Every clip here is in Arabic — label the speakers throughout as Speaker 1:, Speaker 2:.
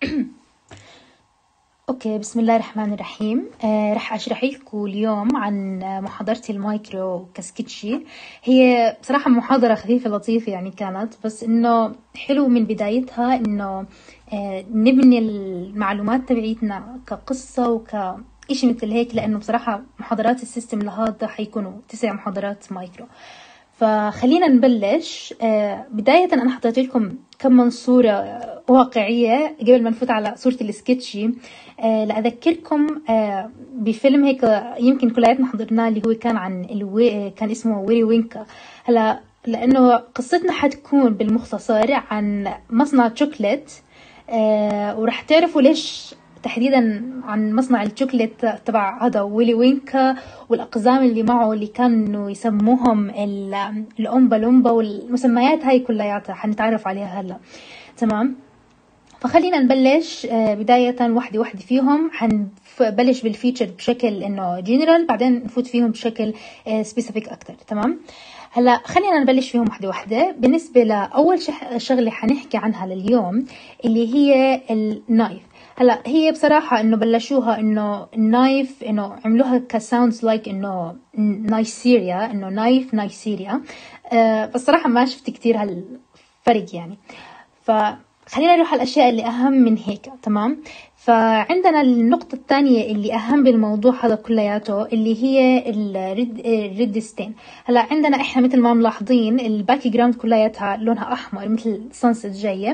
Speaker 1: اوكي، بسم الله الرحمن الرحيم. رح اشرح لكم اليوم عن محاضرتي المايكرو كاسكيتشي. هي بصراحة محاضرة خفيفة لطيفة يعني كانت، بس انه حلو من بدايتها انه نبني المعلومات تبعيتنا كقصة وكإشي مثل هيك، لانه بصراحة محاضرات السيستم لهذا حيكونوا 9 محاضرات مايكرو. فخلينا نبلش. بداية أنا حطيت لكم كم من صورة واقعية قبل ما نفوت على صورة السكتشي. لأذكركم بفيلم هيك يمكن كلياتنا حضرناه، اللي هو كان عن كان اسمه ويلي وينكا. هلا لأنه قصتنا حتكون بالمختصر عن مصنع شوكليت، ورح تعرفوا ليش تحديدا عن مصنع الشوكليت تبع هذا ويلي وينكا، والأقزام اللي معه اللي كانوا يسموهم الأمبا لومبا، والمسميات هاي كلياتها حنتعرف عليها هلا. تمام، فخلينا نبلش. بداية واحدة فيهم حنبلش بالفيتشر بشكل انه جنرال، بعدين نفوت فيهم بشكل سبيسيفيك اكتر. تمام، هلا خلينا نبلش فيهم واحدة. بالنسبة لأول شغلة حنحكي عنها لليوم اللي هي النايف. هلا هي بصراحة انه بلشوها انه النايف انه عملوها كساوندز لايك انه نايسيريا، انه نايف نايسيريا. بس صراحة ما شفت كتير هالفرق يعني. فخلينا نروح على الأشياء اللي أهم من هيك. تمام، فعندنا النقطة الثانية اللي أهم بالموضوع هذا كلياته اللي هي الريدستين. هلا عندنا إحنا مثل ما ملاحظين الباك جراوند كلياتها لونها أحمر مثل سانست جاية،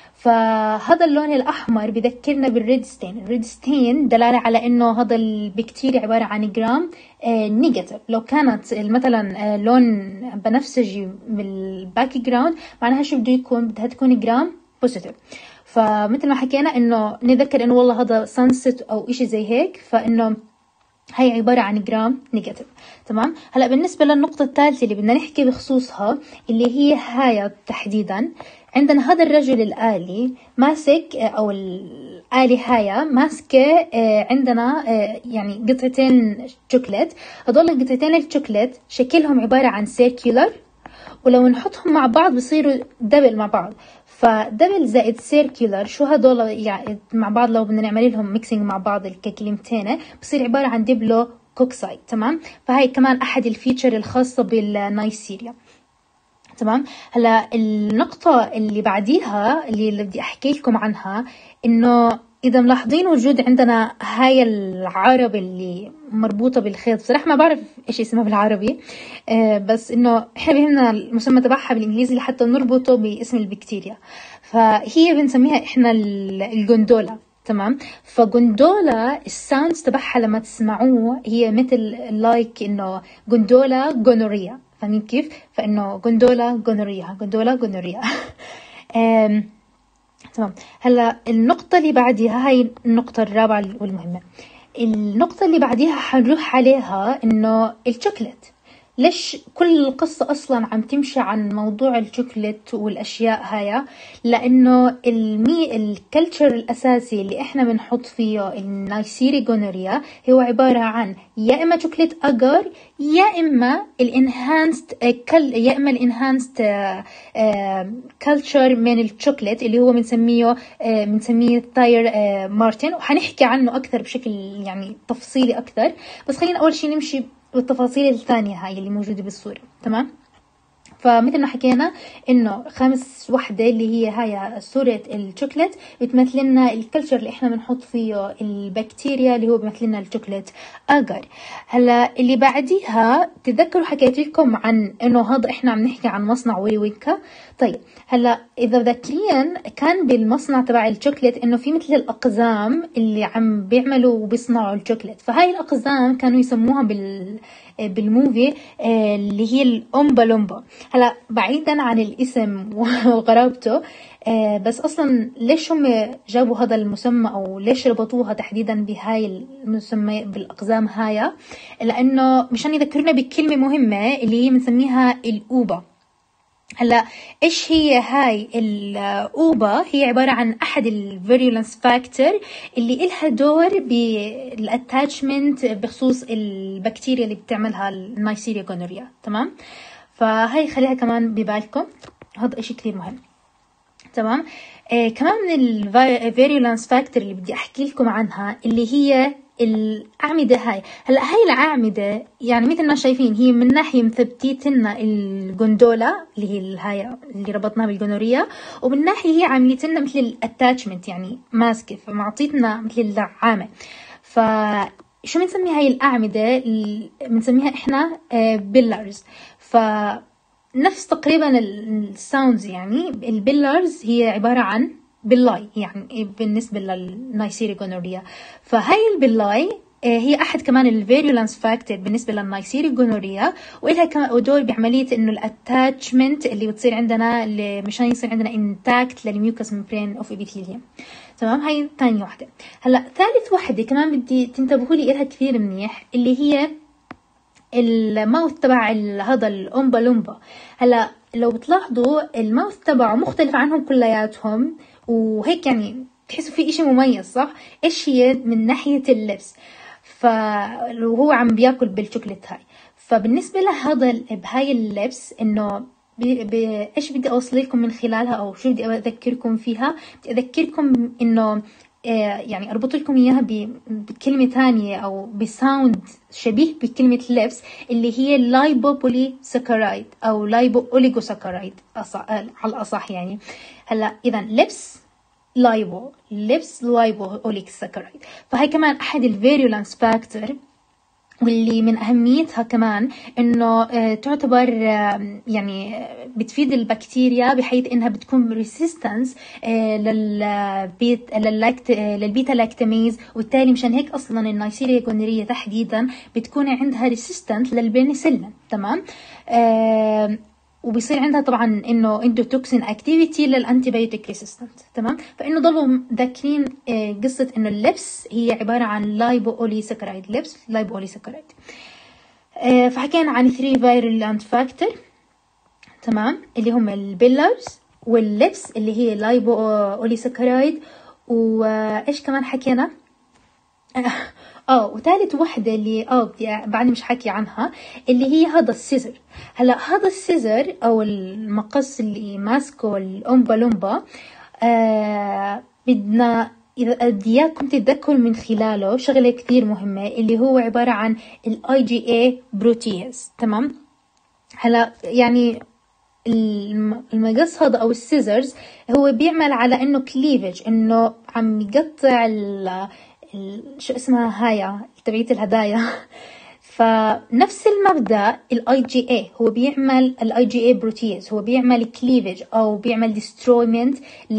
Speaker 1: فهذا اللون الأحمر بذكرنا بالريدستين. الريدستين دلالة على إنه هذا البكتيريا عبارة عن جرام نيجاتيف. لو كانت مثلا لون بنفسجي بالباك جراوند، معناها شو بده يكون؟ بدها تكون جرام بوزيتيف. فمثل ما حكينا إنه نذكر إنه والله هذا سانست أو إشي زي هيك، فإنه هي عبارة عن جرام نيجاتيف. تمام، هلا بالنسبة للنقطة الثالثة اللي بدنا نحكي بخصوصها اللي هي هاي تحديدا، عندنا هذا الرجل الآلي ماسك أو الآلي هاي ماسكة عندنا يعني قطعتين شوكليت. هذول القطعتين الشوكليت شكلهم عبارة عن سيركيولر، ولو نحطهم مع بعض بصيروا دبل مع بعض. فدبل زائد سيركيولر شو هدول يعني مع بعض؟ لو بدنا نعمل لهم ميكسينج مع بعض ككلمتين بصير عبارة عن دبلو كوكسايد. تمام، فهي كمان أحد الفيتشر الخاصة بالنايسيريا. تمام، هلا النقطة اللي بعديها اللي بدي أحكي لكم عنها، إنه إذا ملاحظين وجود عندنا هاي العربة اللي مربوطة بالخيط. بصراحة ما بعرف إيش اسمها بالعربي، بس إنه إحنا بهمنا المسمى تبعها بالإنجليزي لحتى نربطه باسم البكتيريا. فهي بنسميها إحنا الجندولا. تمام، فجندولا الساوندز تبعها لما تسمعوه هي مثل لايك إنه جندولا جونوريا. فاهمين كيف؟ فإنه جندولا جونوريا، جندولا جونوريا. تمام، هلا النقطة اللي بعديها هاي النقطة الرابعة والمهمة. النقطة اللي بعديها حنروح عليها إنه الشوكليت. ليش كل القصة أصلا عم تمشي عن موضوع الشوكليت والأشياء هاي؟ لأنه الكلتشر الأساسي اللي إحنا بنحط فيه النايسيري جونوريا هو عبارة عن يا إما شوكليت أجر، يا إما الانهانست يا إما الانهانست كلتشر من الشوكليت اللي هو بنسميه تاير مارتن، وحنحكي عنه أكثر بشكل يعني تفصيلي أكثر. بس خلينا أول شيء نمشي بالتفاصيل الثانية هاي اللي موجودة بالصورة. تمام، فمثل ما حكينا انه خامس وحدة اللي هي هاي صورة الشوكليت بتمثل لنا الكلتشر اللي احنا بنحط فيه البكتيريا اللي هو بيمثل لنا الشوكليت اجر. هلا اللي بعديها تتذكروا حكيت لكم عن انه هذا احنا عم نحكي عن مصنع ويلي وينكا. طيب هلا اذا ذاكرين كان بالمصنع تبع الشوكليت انه في مثل الاقزام اللي عم بيعملوا وبيصنعوا الشوكليت، فهاي الاقزام كانوا يسموها بالموفي اللي هي الأمبا لومبا. هلا بعيدا عن الاسم وغرابته، بس اصلا ليش هم جابوا هذا المسمى او ليش ربطوها تحديدا بهاي المسمى بالاقزام هاي؟ لانه مشان يذكرنا بكلمه مهمه اللي هي بنسميها الاوبا. هلا ايش هي هاي الاوبا؟ هي عباره عن احد الفيرولنس فاكتور اللي إلها دور بالاتاتشمنت بخصوص البكتيريا اللي بتعملها النايسيريا جونوريا. تمام، فهي خليها كمان ببالكم، هذا اشي كثير مهم. تمام. كمان من الفيرولانس فاكتور اللي بدي احكي لكم عنها اللي هي الأعمدة هاي. هلا هاي الأعمدة يعني مثل ما شايفين هي من ناحية مثبتيت لنا الجندولا اللي هي هاي اللي ربطناها بالجونوريا، ومن ناحية هي عملت لنا مثل الاتاتشمنت يعني ماسكة، فمعطيتنا مثل الدعامة. فشو بنسمي هاي الأعمدة؟ بنسميها احنا بيلرز. نفس تقريبا الساوندز، يعني البيلرز هي عبارة عن باللاي يعني بالنسبة للنايسيريا جونوريا. فهاي الباللاي هي أحد كمان الفيرولانس فاكتور بالنسبة للنايسيريا جونوريا، وإلها كمان دور بعملية إنه الاتاتشمنت اللي بتصير عندنا مشان يصير عندنا انتاكت للميوكس ممبرين أوف إبيثيليوم. تمام. هاي ثاني واحدة. هلا ثالث واحدة كمان بدي تنتبهوا لي إلها كثير منيح، اللي هي الماوث تبع هذا الأومبا لومبا. هلا لو بتلاحظوا الماوث تبعه مختلف عنهم كلياتهم، وهيك يعني تحسوا في إشي مميز، صح؟ إيش هي؟ من ناحية اللبس. وهو عم بياكل بالشوكليت هاي. فبالنسبة لهذا بهاي اللبس إنه ايش بدي اوصل لكم من خلالها، او شو بدي اذكركم فيها؟ بدي اذكركم انه يعني اربط لكم اياها بكلمه ثانيه او بساوند شبيه بكلمه لبس، اللي هي لايبوبولي ساكرايد او لايبو اوليجو ساكرايد على الاصح يعني. هلا اذا لبس لايبو اوليك ساكرايد، فهي كمان احد الفيرولانس فاكتور، واللي من أهميتها كمان إنه تعتبر يعني بتفيد البكتيريا بحيث إنها بتكون ريسيستنس للبيتا لاكتاميز، وبالتالي مشان هيك أصلا النايسيريا جونوريا تحديدا بتكون عندها ريسيستنت للبنسلين. تمام. وبيصير عندها طبعا انه اندوتوكسين اكتيفيتي للانتيبيوتيك ريسيستنت. تمام. فانه ضلوا ذاكرين قصه انه اللبس هي عباره عن لايبو اولي سكرايد، لبس لايبو اولي سكرايد. فحكينا عن 3 فيرولانت فاكتور، تمام، اللي هم البيلرز واللبس اللي هي لايبو اولي سكرايد، وايش كمان حكينا؟ وثالث وحده اللي بدي بعدني مش حكي عنها، اللي هي هذا السيزر. هلا هذا السيزر او المقص اللي ماسكه الأومبا لومبا، بدنا بدي اياكم تتذكروا من خلاله شغله كثير مهمه، اللي هو عباره عن الاي جي اي بروتيز. تمام. هلا يعني المقص هذا او السيزرز هو بيعمل على انه كليفج، انه عم يقطع شو اسمها هاي تبعية الهدايا. فنفس المبدأ الاي جي اي هو بيعمل الاي جي اي بروتيز، هو بيعمل كليفج او بيعمل ديسترويمنت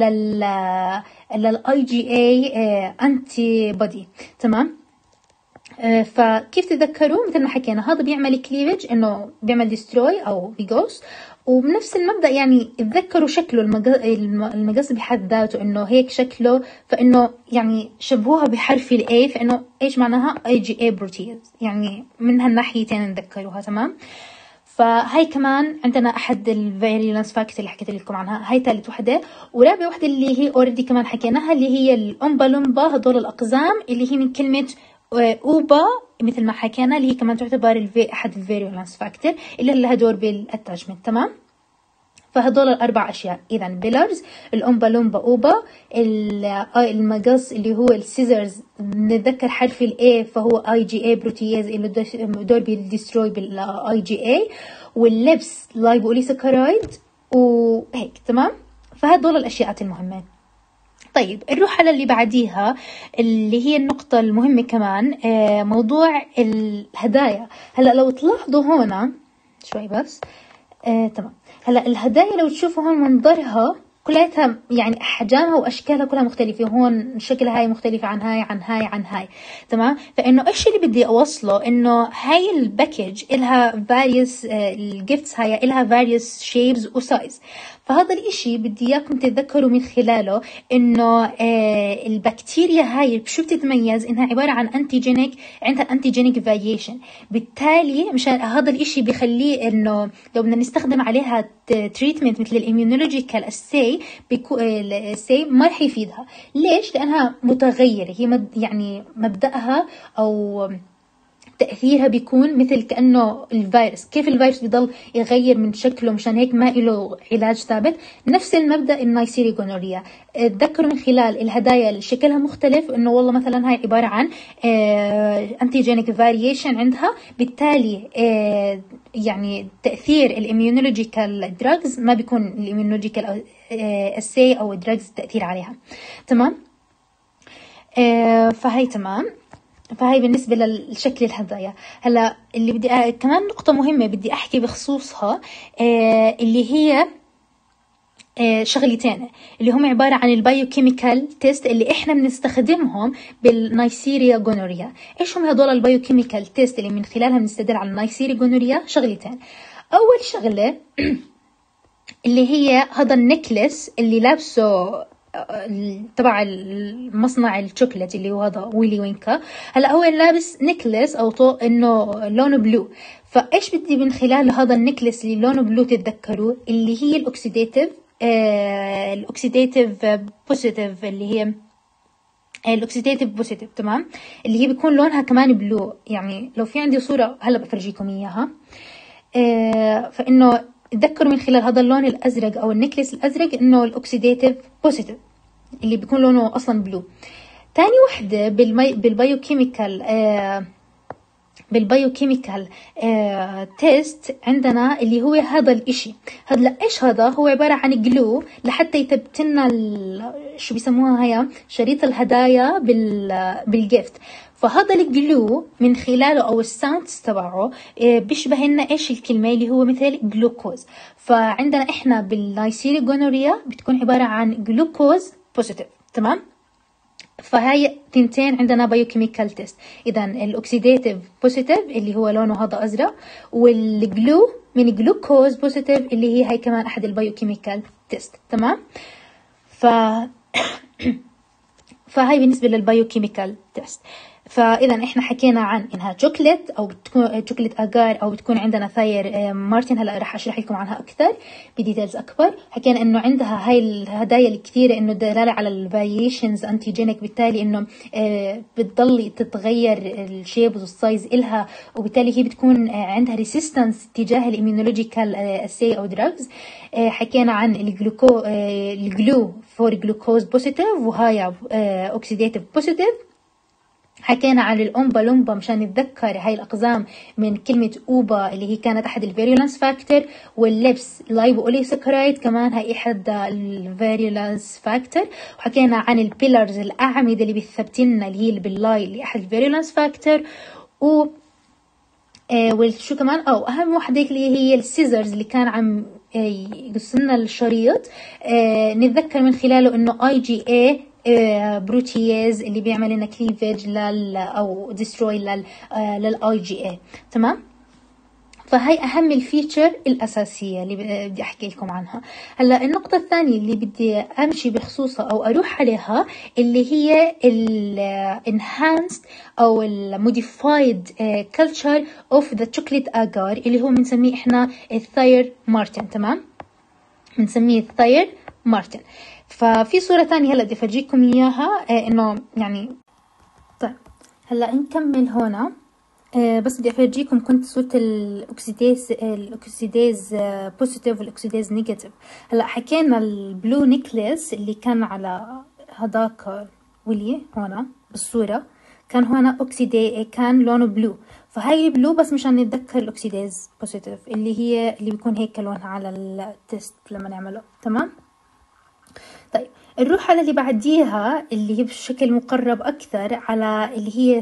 Speaker 1: للاي جي اي انتي بودي. تمام. فكيف تتذكروا مثل ما حكينا هذا بيعمل كليفج انه بيعمل ديستروي او بيغوس، وبنفس المبدأ يعني تذكروا شكله المقص بحد ذاته انه هيك شكله، فانه يعني شبهوها بحرف الاي، فانه ايش معناها اي جي اي بروتيز، يعني من هالناحيتين نذكروها. تمام. فهي كمان عندنا احد الفيرولانس فاكتور اللي حكيت لكم عنها، هاي ثالث وحده. ورابع وحده اللي هي اوريدي كمان حكيناها، اللي هي الأومبا لومبا، هدول الاقزام اللي هي من كلمه اوبا مثل ما حكينا، اللي هي كمان تعتبر احد الفيرولانس فاكتور اللي لها دور بالاتاشمنت. تمام. فهدول الاربع اشياء، اذا بيلرز، الأومبا لومبا، اوبا، المقص اللي هو السيزرز نتذكر حرف الاي فهو اي جي اي بروتياز اللي دور بالديستروي بالاي جي اي، واللبس لايبو اوليساكرايد وهيك. تمام. فهدول الاشياء المهمه. طيب نروح على اللي بعديها اللي هي النقطة المهمة كمان، موضوع الهدايا. هلا لو تلاحظوا هنا شوي بس، تمام. هلا الهدايا لو تشوفوا هون منظرها كلها يعني احجامها واشكالها كلها مختلفه، هون شكلها هاي مختلفه عن هاي عن هاي عن هاي. تمام. فانه ايش اللي بدي اوصله؟ انه هاي الباكج الها فاريوس، الجيفتس هاي الها فاريوس شيبز وسايز. فهذا الاشي بدي اياكم تتذكروا من خلاله انه البكتيريا هاي بشو بتتميز؟ انها عباره عن انتيجينيك، عندها انتيجينيك فاريشن. بالتالي مشان هذا الاشي بيخليه انه لو بدنا نستخدم عليها تريتمنت مثل الاميونولوجيكال اساي ما رح يفيدها. ليش؟ لانها متغيره، هي يعني مبدأها او تأثيرها بيكون مثل كأنه الفيروس. كيف الفيروس بيضل يغير من شكله مشان هيك ما له علاج ثابت، نفس المبدأ النيسيريا جونوريا. تذكروا من خلال الهدايا اللي شكلها مختلف انه والله مثلا هاي عبارة عن انتيجينيك فاريشن عندها، بالتالي يعني تأثير الاميونولوجيكال دراجز ما بيكون الاميونولوجيكال اسي او دراجز التأثير عليها. تمام. فهي تمام. فهي بالنسبة للشكل الهدايا. هلا اللي بدي كمان نقطة مهمة بدي احكي بخصوصها، اللي هي شغلتين اللي هم عبارة عن البايوكيميكال تيست اللي احنا بنستخدمهم بالنيسيريا جونوريا. ايش هم هدول البايوكيميكال تيست اللي من خلالها بنستدل على النيسيريا جونوريا؟ شغلتين. اول شغلة اللي هي هذا النكلس اللي لابسه تبع المصنع الشوكولات اللي هو هذا ويلي وينكا. هلا هو لابس نكلس او طوق انه لونه بلو. فايش بدي من خلال هذا النكلس اللي لونه بلو تتذكروا اللي هي الاكسيديتيف بوزيتيف، اللي هي الاكسيديتيف بوزيتيف. تمام. اللي هي بيكون لونها كمان بلو. يعني لو في عندي صورة هلا بفرجيكم اياها. فانه تذكروا من خلال هذا اللون الازرق او النكلس الازرق انه الاكسيديتيف بوزيتيف اللي بيكون لونه اصلا بلو. تاني وحده بالبايوكيميكال تيست عندنا اللي هو هذا الاشي. هذا ايش هذا؟ هو عبارة عن جلو لحتى يثبت لنا شو بيسموها هي شريط الهدايا بالجيفت. فهذا الجلو من خلاله او الساوندز تبعه بيشبه لنا ايش الكلمة اللي هو مثل جلوكوز. فعندنا احنا بالنيسيريا جونوريا بتكون عبارة عن جلوكوز بوزيتيف. تمام. فهاي تنتين عندنا بايوكيميكال تيست. اذا الاكسيديتيف بوزيتيف اللي هو لونه هذا ازرق، والجلو من جلوكوز بوزيتيف اللي هي هاي كمان احد البايوكيميكال تيست. تمام. فهاي بالنسبه للبايوكيميكال تيست. فاذا احنا حكينا عن انها شوكليت او بتكون شوكليت اجار او بتكون عندنا ثاير مارتن. هلا راح اشرح لكم عنها اكثر بديتيلز اكبر. حكينا انه عندها هاي الهدايا الكثيره انه دلاله على الفاريشنز انتيجينيك، بالتالي انه بتضل تتغير الشيب والسايز الها، وبالتالي هي بتكون عندها ريسيستنس تجاه الاميونولوجيكال اسي او دراجز. حكينا عن الجلو فور جلوكوز بوزيتيف وهاي اوكسيديتيف بوزيتيف. حكينا عن الأومبا لومبا مشان نتذكر هاي الأقزام من كلمة أوبا اللي هي كانت أحد الفيريولانس فاكتور، واللبس لايبو أوليساكرايد كمان هاي أحد الفيريولانس فاكتور. وحكينا عن البيلرز الأعمدة اللي بتثبتلنا اللي هي باللاي اللي أحد الفيريولانس فاكتور. وشو كمان أهم واحدة اللي هي السيزرز اللي كان عم يقصلنا الشريط. نتذكر من خلاله إنه IgA بروتياز اللي بيعمل لنا كليفج او ديستروي للاي جي اي. تمام. فهي اهم الفيتشر الاساسيه اللي بدي احكي لكم عنها. هلا النقطه الثانيه اللي بدي امشي بخصوصها او اروح عليها اللي هي الانهانسد او الموديفايد كلتشر اوف ذا شوكليت اجار اللي هو بنسميه احنا الثاير مارتن. تمام. بنسميه الثاير مارتن. ففي صورة ثانية هلا بدي افرجيكم اياها انه يعني طيب هلا نكمل هنا. بس بدي افرجيكم كنت صورة الاكسيديز بوزيتيف والاكسيديز نيجاتيف. هلا حكينا البلو نيكليس اللي كان على هذاك ولي هنا بالصورة كان هنا كان لونه بلو. فهاي بلو بس مشان نتذكر الاكسيديز بوزيتيف اللي بيكون هيك لونها على التست لما نعمله. تمام. طيب نروح على اللي بعديها اللي هي بشكل مقرب أكثر على اللي هي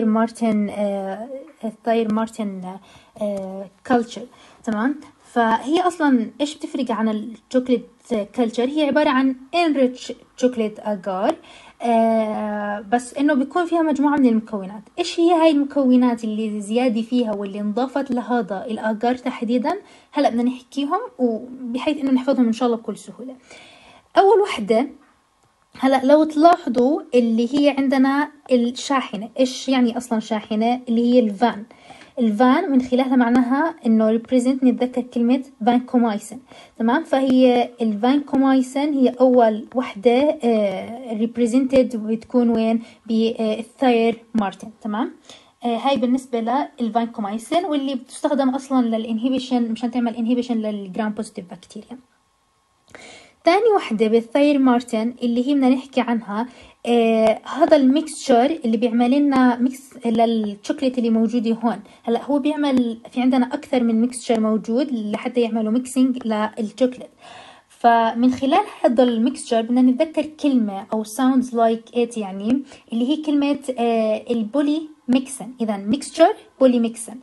Speaker 1: الثاير مارتن كلتشر. تمام. فهي أصلا إيش بتفرق عن الشوكليت كلتشر؟ هي عبارة عن enriched شوكليت أجار، بس إنه بيكون فيها مجموعة من المكونات. إيش هي هاي المكونات اللي زيادة فيها واللي انضافت لهذا الأجار تحديدا؟ هلأ بدنا نحكيهم وبحيث إنه نحفظهم إن شاء الله بكل سهولة. أول وحدة هلا لو تلاحظوا اللي هي عندنا الشاحنة. إيش يعني أصلا شاحنة؟ اللي هي الفان من خلالها معناها إنه represent نتذكر كلمة فانكومايسين. تمام. فهي الفانكومايسين هي أول وحدة represented وتكون وين؟ بالثاير مارتن. تمام. هاي بالنسبة للفانكومايسين، واللي بتستخدم أصلا للإنهيبيشن مشان تعمل إنهيبيشن للجرام بوزيتيف بكتيريا. تاني وحدة بالثاير مارتن اللي هي بدنا نحكي عنها، هذا الميكستشر اللي بيعمل لنا ميكس للشوكليت اللي موجودة هون. هلا هو بيعمل في عندنا أكثر من ميكستشر موجود لحتى يعملوا ميكسينج للشوكليت. فمن خلال هذا الميكستشر بدنا نتذكر كلمة أو sounds like it، يعني اللي هي كلمة البولي ميكسن. إذا ميكستشر بولي ميكسن.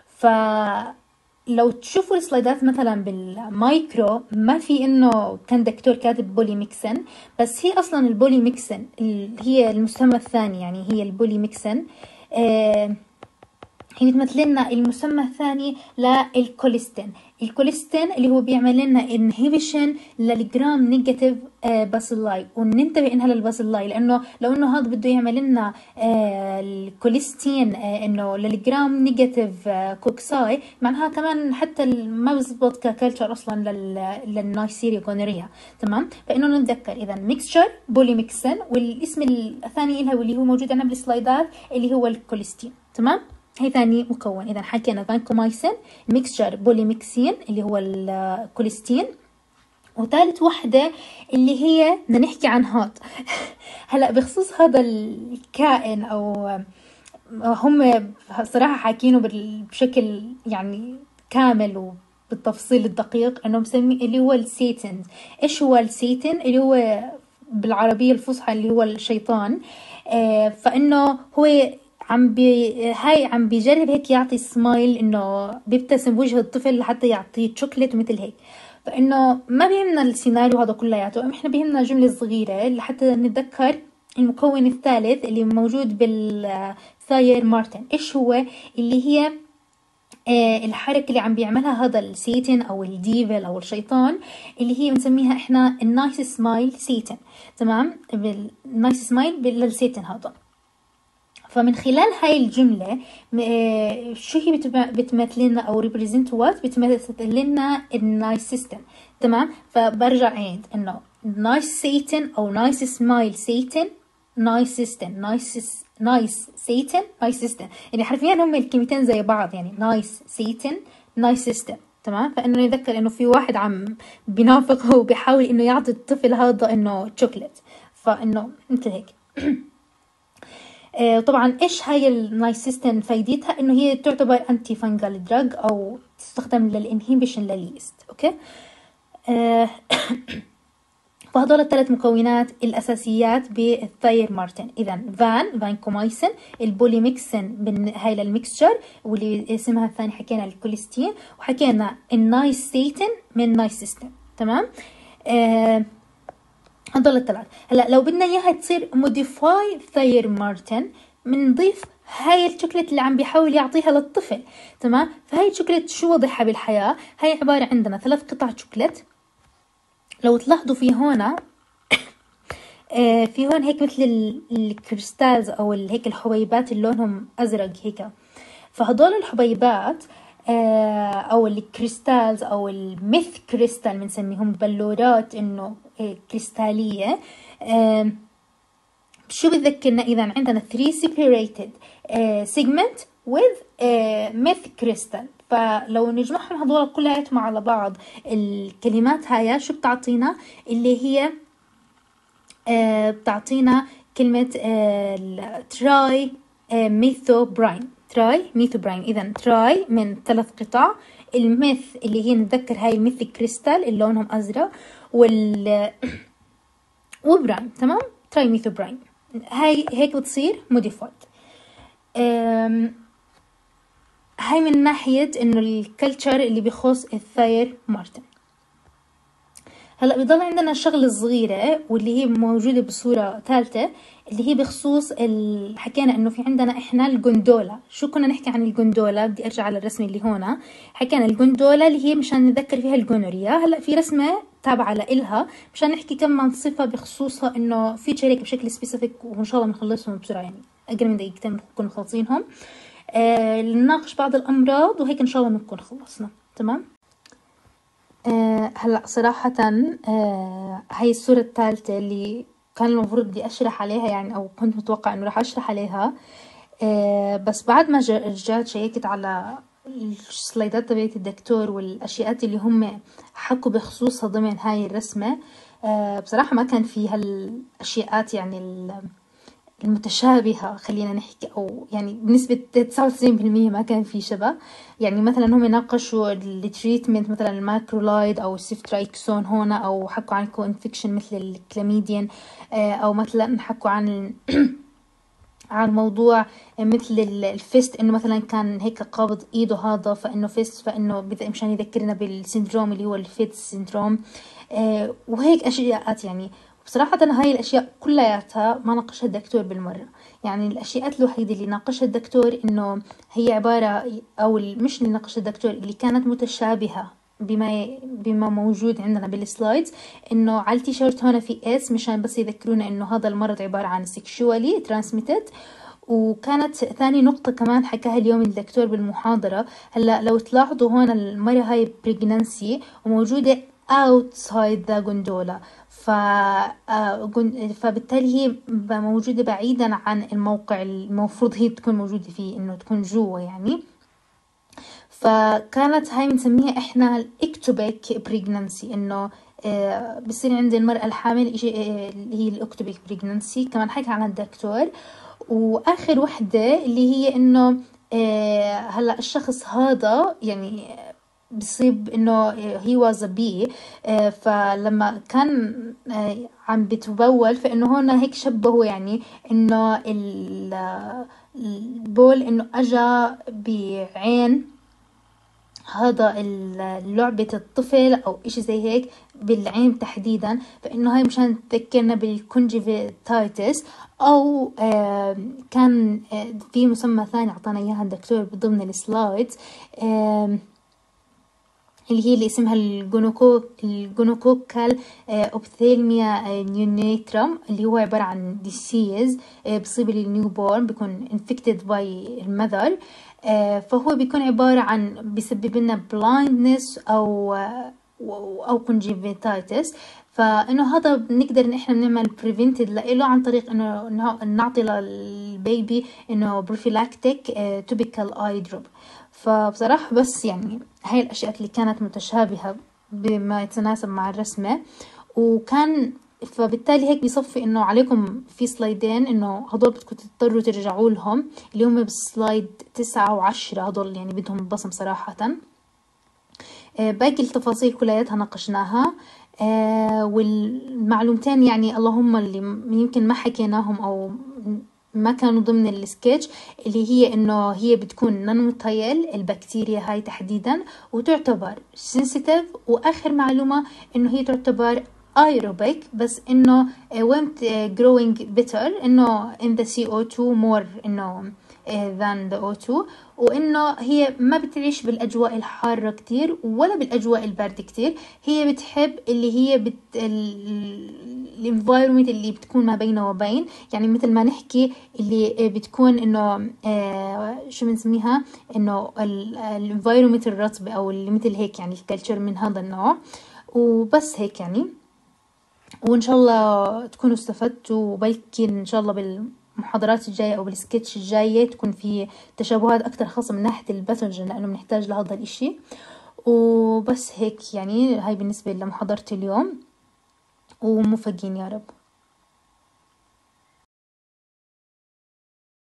Speaker 1: فلو تشوفوا السلايدات مثلا بالمايكرو ما في إنه كان دكتور كاتب بولي ميكسن، بس هي أصلا البولي ميكسن هي المسمى الثاني، يعني هي البولي ميكسن هي بتمثل لنا المسمى الثاني للكوليستين. الكوليستين اللي هو بيعمل لنا انهيبيشن للجرام نيجاتيف باسيلاي، وننتبه انها للباسيلاي لانه لو انه هذا بده يعمل لنا الكوليستين انه للجرام نيجاتيف كوكساي، معناها كمان حتى ما بزبط ككلتشر اصلا للنايسيريا جونوريا. تمام، فانه نتذكر اذا ميكستشر بولي ميكسن، والاسم الثاني لها واللي هو موجود عندنا بالسلايدات اللي هو الكوليستين. تمام، هي ثاني مكون. إذا حكينا فانكومايسين، ميكستشر بوليميكسين اللي هو الكوليستين، وثالث وحدة اللي هي بدنا نحكي عن هاد هلا بخصوص هذا الكائن، أو هم صراحة حاكينه بشكل يعني كامل وبالتفصيل الدقيق، إنه مسمي اللي هو السيتن. إيش هو السيتن؟ اللي هو بالعربية الفصحى اللي هو الشيطان. فإنه هو عم بيجرب هيك يعطي سمايل، انه بيبتسم بوجه الطفل لحتى يعطيه شوكليت ومثل هيك. فانه ما بيهمنا السيناريو هذا كلياته، احنا بيهمنا جملة صغيرة لحتى نتذكر المكون الثالث اللي موجود بالثاير مارتن. ايش هو؟ اللي هي الحركة اللي عم بيعملها هذا السيتن او الديفل او الشيطان، اللي هي بنسميها احنا النايس سمايل سيتن. تمام، النايس سمايل للسيتن هذا. فمن خلال هاي الجملة شو هي بتمثل لنا أو represent what؟ بتمثل لنا النايس سيستم. تمام، فبرجع عيد إنه نايس سيتن أو نايس سمايل سيتن، نايس سيستم، نايس سيتن، نايس سيستم، يعني حرفيا هم الكلمتين زي بعض، يعني نايس سيتن نايس سيستم. تمام، فإنه نتذكر إنه في واحد عم بينافق وبيحاول إنه يعطي الطفل هذا إنه شوكليت، فإنه مثل هيك. طبعا ايش هاي النايسيستين فايدتها؟ انه هي تعتبر انتي فانجل دراج او تستخدم للانهيبيشن لليست. اوكي. فهذول الثلاث مكونات الاساسيات بالثاير مارتن. اذا فانكومايسين، البوليميكسين هاي للميكستشر، واللي اسمها الثاني حكينا الكوليستين، وحكينا النايسيتين من نايسيستين. تمام، هدول الثلاث. هلا لو بدنا اياها تصير موديفاي ثاير مارتن، بنضيف هاي الشوكليت اللي عم بيحاول يعطيها للطفل. تمام، فهاي الشوكليت شو وضعها بالحياة؟ هاي عبارة عندنا 3 قطع شوكليت. لو تلاحظوا في هون في هون هيك مثل الكريستالز او هيك الحبيبات اللي لونهم ازرق هيك. فهدول الحبيبات او الكريستالز او الميث كريستال بنسميهم بلورات انه كريستالية. شو بتذكرنا؟ اذا عندنا 3 separated segment with myth crystal. فلو نجمعهم هذول كلياتهم على بعض الكلمات هاي شو بتعطينا؟ اللي هي بتعطينا كلمة تراي ميثوبراين. تراي ميثوبراين. إذا تراي من 3 قطع، الميث اللي هي نتذكر هاي الميث كريستال اللي لونهم أزرق، وبراين. تمام، تراي ميثوبراين. هاي هيك بتصير موديفايد. هاي من ناحية إنه الكلتشر اللي بيخص الثاير مارتن. هلا بيضل عندنا الشغلة الصغيرة واللي هي موجودة بصورة ثالثة، اللي هي بخصوص حكينا انه في عندنا احنا الجندولا. شو كنا نحكي عن الجندولا؟ بدي ارجع على الرسمة اللي هون. حكينا الجندولا اللي هي مشان نتذكر فيها الجونوريا. هلا في رسمة تابعة لإلها مشان نحكي كم من صفة بخصوصها، انه في هيك بشكل سبيسيفيك، وان شاء الله بنخلصهم بسرعة، يعني اقل من دقيقتين بنكون مخلصينهم. نناقش بعض الامراض وهيك ان شاء الله بنكون خلصنا. تمام. هلا صراحة هاي الصورة الثالثة اللي كان المفروض بدي أشرح عليها، يعني أو كنت متوقع إنه راح أشرح عليها. بس بعد ما رجعت شيكت على السلايدات تبعت الدكتور والأشياء اللي هم حكوا بخصوصها ضمن هاي الرسمة، بصراحة ما كان في هالأشياءات يعني المتشابهة، خلينا نحكي، أو يعني بنسبة 99% ما كان في شبه. يعني مثلا هم ناقشوا التريتمنت مثلا الماكرولايد أو السيفترايكسون هنا، أو حكوا عن كوانفكشن مثل الكلاميديان، أو مثلا حكوا عن عن موضوع مثل الفيست، انه مثلا كان هيك قابض ايده هذا فانه فيست، فانه مشان يذكرنا بالسندروم اللي هو الفيت سندروم. وهيك اشياء يعني. بصراحة هاي الاشياء كلياتها ما ناقشها الدكتور بالمرة. يعني الاشياء الوحيدة اللي ناقشها الدكتور انه هي عبارة، او مش اللي ناقشها الدكتور، اللي كانت متشابهة بما موجود عندنا بالسلايدز، انه على التيشيرت هون في اس مشان بس يذكرونا انه هذا المرض عبارة عن sexually transmitted. وكانت ثاني نقطة كمان حكاها اليوم الدكتور بالمحاضرة. هلا لو تلاحظوا هون المرة هاي بريجنانسي وموجودة outside the gondola، فبالتالي هي موجودة بعيدا عن الموقع المفروض هي تكون موجودة فيه، انه تكون جوا يعني. فكانت هاي بنسميها احنا الاكتوبيك بريجنانسي، انه بصير عند المرأة الحامل اللي هي الاكتوبيك بريجنانسي. كمان حكى عنها الدكتور. واخر وحدة اللي هي انه هلا الشخص هذا يعني بصيب انه هي واز بي، فلما كان عم بتبول، فانه هون هيك شبهوا يعني انه البول انه اجا بعين هذا لعبة الطفل أو إشي زي هيك بالعين تحديدا. فإنه هاي مشان تذكرنا بالكونجيفيتايتس، أو كان في مسمى ثاني أعطانا إياها الدكتور ضمن السلايدز، اللي هي اللي اسمها الجونوكوكال اوبثالميا نيونيترم، اللي هو عبارة عن ديسيز بصيب للنيو بورن، بيكون infected by المذر. فهو بيكون عبارة عن بيسبب لنا blindness أو conjunctivitis. فإنه هذا بنقدر إن إحنا نعمل prevented له عن طريق إنه نعطي للبيبي إنه prophylactic topical eye drop. فبصراحة بس يعني هاي الأشياء اللي كانت متشابهة بما يتناسب مع الرسمة. وكان فبالتالي هيك بيصفي انه عليكم في سلايدين انه هدول بدكم تضطروا ترجعوا لهم، اللي هم بالسلايد 9 و10، هدول يعني بدهم بصم صراحة. باقي التفاصيل كلياتها ناقشناها. والمعلومتين يعني اللهم اللي يمكن ما حكيناهم او ما كانوا ضمن السكتش، اللي هي انه هي بتكون نانوتايل البكتيريا هاي تحديدا، وتعتبر سنسيتيف. واخر معلومة انه هي تعتبر ايروبيك، بس انه وين growing better انه in the CO2 more انه than the O2. وانه هي ما بتعيش بالاجواء الحارة كتير ولا بالاجواء الباردة كتير. هي بتحب اللي هي الانفايرومنت اللي بتكون ما بينه وبين، يعني مثل ما نحكي اللي بتكون انه شو بنسميها، انه الانفايرومنت الرطبة او اللي مثل هيك، يعني الكلتشر من هذا النوع. وبس هيك يعني. وان شاء الله تكونوا استفدتوا، وبلكي ان شاء الله بالمحاضرات الجاية او بالسكتش الجاية تكون في تشابهات اكتر، خاصة من ناحية الباثوجين لانه بنحتاج لهذا الاشي. وبس هيك يعني. هاي بالنسبة لمحاضرة اليوم، وموفقين يا رب.